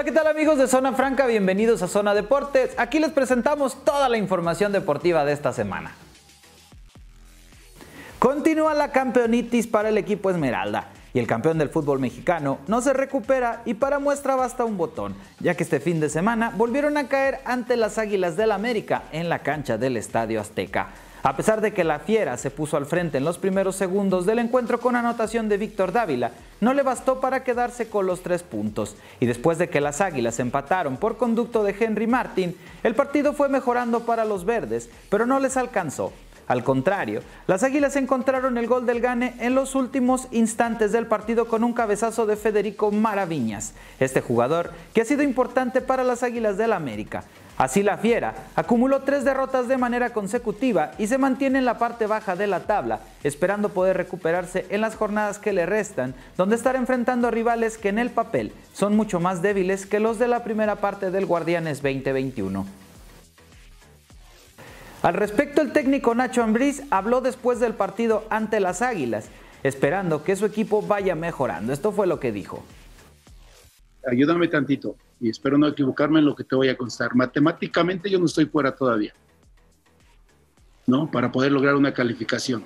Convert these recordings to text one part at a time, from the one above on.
¿qué tal amigos de Zona Franca? Bienvenidos a Zona Deportes. Aquí les presentamos toda la información deportiva de esta semana. Continúa la campeonitis para el equipo Esmeralda y el campeón del fútbol mexicano no se recupera y para muestra basta un botón, ya que este fin de semana volvieron a caer ante las Águilas del América en la cancha del Estadio Azteca. A pesar de que la Fiera se puso al frente en los primeros segundos del encuentro con anotación de Víctor Dávila, no le bastó para quedarse con los 3 puntos. Y después de que las Águilas empataron por conducto de Henry Martin, el partido fue mejorando para los verdes, pero no les alcanzó. Al contrario, las Águilas encontraron el gol del gane en los últimos instantes del partido con un cabezazo de Federico Maraviñas, este jugador que ha sido importante para las Águilas del América. Así la Fiera acumuló 3 derrotas de manera consecutiva y se mantiene en la parte baja de la tabla, esperando poder recuperarse en las jornadas que le restan, donde estará enfrentando a rivales que en el papel son mucho más débiles que los de la primera parte del Guardianes 2021. Al respecto, el técnico Nacho Ambriz habló después del partido ante las Águilas, esperando que su equipo vaya mejorando. Esto fue lo que dijo. Ayúdame tantito y espero no equivocarme en lo que te voy a contar. Matemáticamente yo no estoy fuera todavía, ¿no? Para poder lograr una calificación.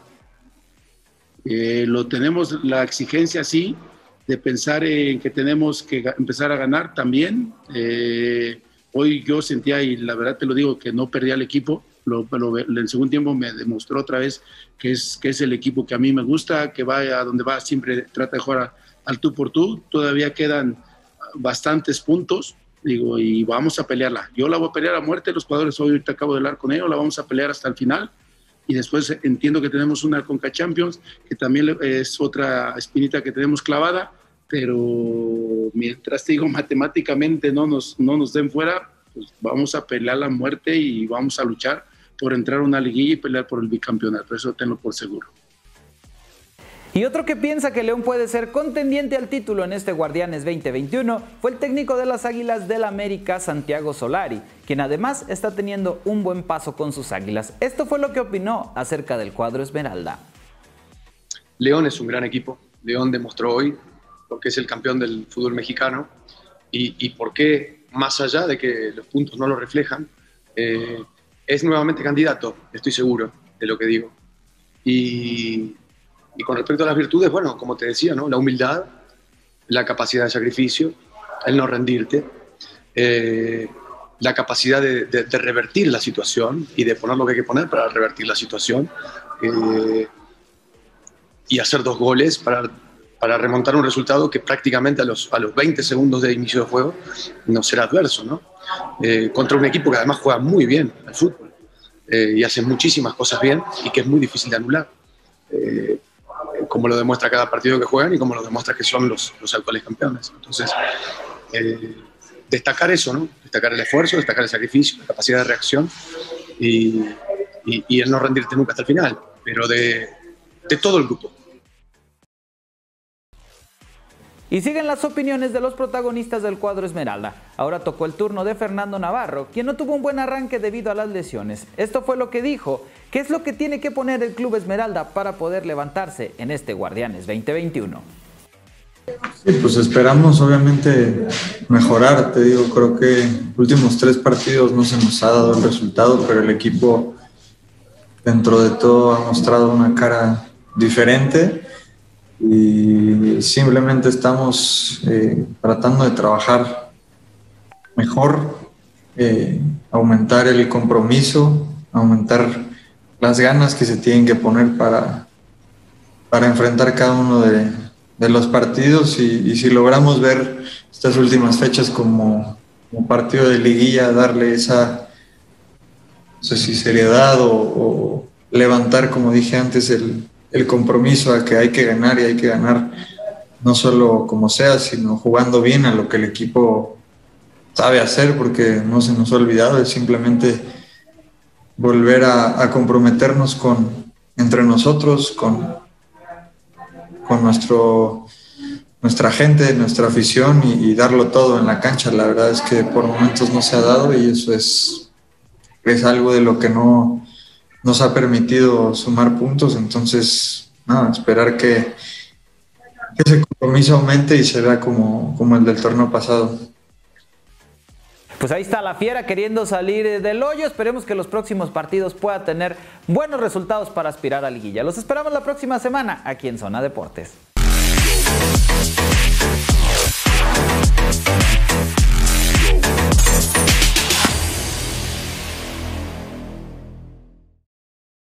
Lo tenemos la exigencia, sí, de pensar en que tenemos que empezar a ganar también. Hoy yo sentía, y la verdad te lo digo, que no perdía el equipo. El segundo tiempo me demostró otra vez que es el equipo que a mí me gusta, que va a donde va siempre trata de jugar al tú por tú. Todavía quedan bastantes puntos, digo, y vamos a pelearla. Yo la voy a pelear a muerte, los jugadores hoy ahorita acabo de hablar con ellos, la vamos a pelear hasta el final, y después entiendo que tenemos una Conca Champions, que también es otra espinita que tenemos clavada, pero mientras te digo, matemáticamente no nos den fuera, pues vamos a pelear la muerte y vamos a luchar por entrar a una liguilla y pelear por el bicampeonato, eso tenlo por seguro. Y otro que piensa que León puede ser contendiente al título en este Guardianes 2021 fue el técnico de las Águilas del América, Santiago Solari, quien además está teniendo un buen paso con sus Águilas. Esto fue lo que opinó acerca del cuadro Esmeralda. León es un gran equipo. León demostró hoy lo que es el campeón del fútbol mexicano y por qué, más allá de que los puntos no lo reflejan, es nuevamente candidato, estoy seguro de lo que digo. Y con respecto a las virtudes, bueno, como te decía, ¿no? La humildad, la capacidad de sacrificio, el no rendirte, la capacidad de revertir la situación y de poner lo que hay que poner para revertir la situación y hacer 2 goles para remontar un resultado que prácticamente a los 20 segundos de inicio de juego no será adverso, ¿no? Contra un equipo que además juega muy bien al fútbol y hace muchísimas cosas bien y que es muy difícil de anular. Como lo demuestra cada partido que juegan y como lo demuestra que son los actuales campeones. Entonces, destacar eso, ¿no? Destacar el esfuerzo, destacar el sacrificio, la capacidad de reacción y el no rendirte nunca hasta el final, pero de todo el grupo. Y siguen las opiniones de los protagonistas del cuadro Esmeralda. Ahora tocó el turno de Fernando Navarro, quien no tuvo un buen arranque debido a las lesiones. Esto fue lo que dijo. ¿Qué es lo que tiene que poner el club Esmeralda para poder levantarse en este Guardianes 2021? Sí, pues esperamos obviamente mejorar. Te digo, creo que los últimos 3 partidos no se nos ha dado el resultado, pero el equipo dentro de todo ha mostrado una cara diferente. Y simplemente estamos tratando de trabajar mejor, aumentar el compromiso, aumentar las ganas que se tienen que poner para enfrentar cada uno de los partidos y si logramos ver estas últimas fechas como partido de liguilla, darle esa, no sé si seriedad o levantar, como dije antes, el compromiso a que hay que ganar y hay que ganar no solo como sea, sino jugando bien a lo que el equipo sabe hacer, porque no se nos ha olvidado, es simplemente volver a comprometernos entre nosotros, con nuestra gente, nuestra afición y darlo todo en la cancha. La verdad es que por momentos no se ha dado y eso es algo de lo que no nos ha permitido sumar puntos. Entonces, nada, esperar que ese compromiso aumente y se vea como el del torneo pasado. Pues ahí está la Fiera queriendo salir del hoyo. Esperemos que los próximos partidos pueda tener buenos resultados para aspirar a liguilla. Los esperamos la próxima semana aquí en Zona Deportes.